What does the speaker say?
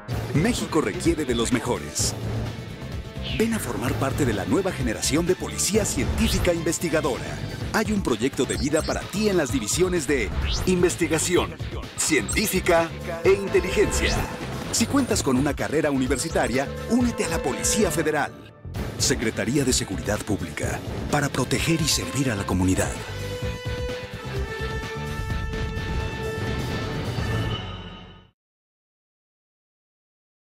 México requiere de los mejores. Ven a formar parte de la nueva generación de policía científica investigadora. Hay un proyecto de vida para ti en las divisiones de investigación, científica e inteligencia. Si cuentas con una carrera universitaria, únete a la Policía Federal. Secretaría de Seguridad Pública, para proteger y servir a la comunidad.